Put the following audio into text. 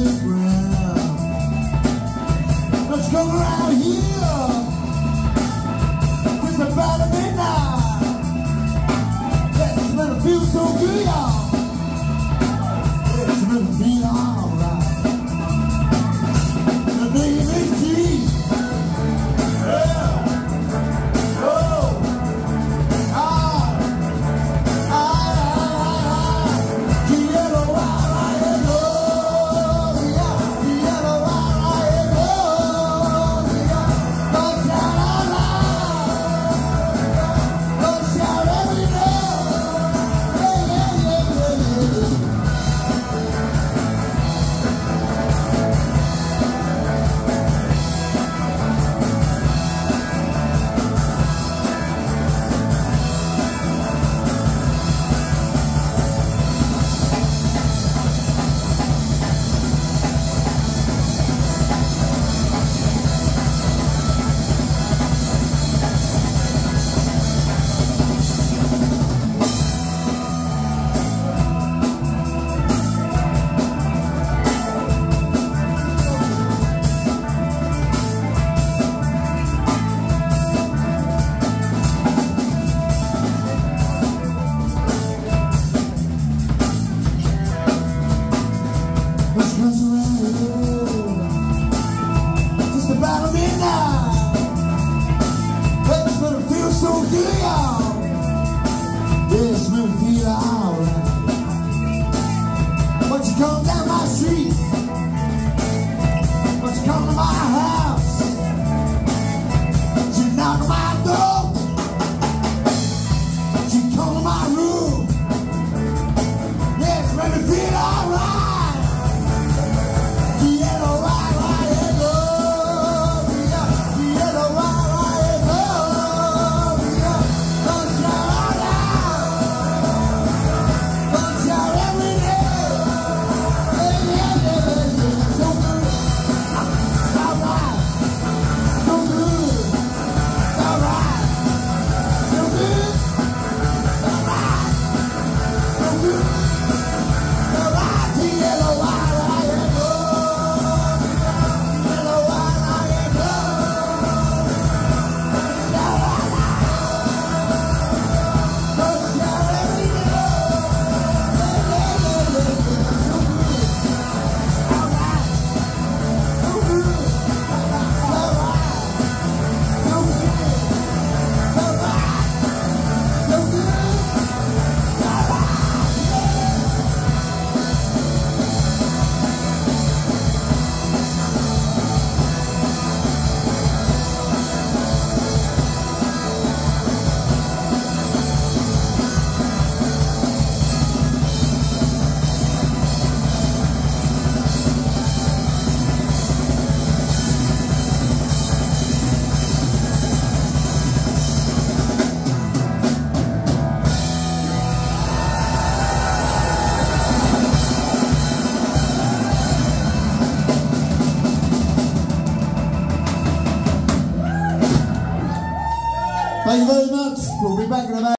the ground. Let's come around here. It's about midnight. It's gonna feel so good, y'all. It's gonna feel alright. The baby G. Just about midnight. It's gonna feel so good, y'all. It's gonna feel alright. But you come down my street, but you come to my house, you knock on my door, you come to my room. Yeah, it's gonna feel alright. Thank you very much. We'll be back in about